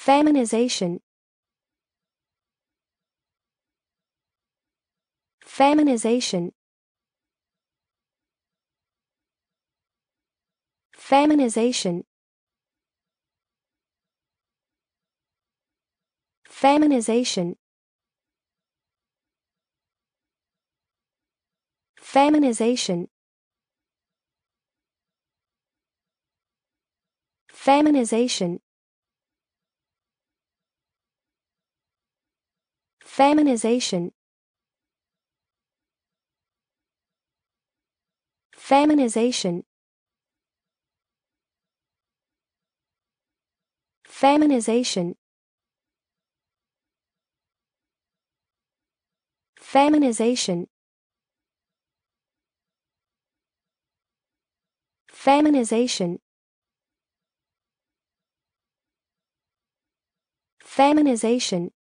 Feminization. Feminization. Feminization. Feminization. Feminization. Feminization. Feminization. Feminization. Feminization. Feminization. Feminization. Feminization.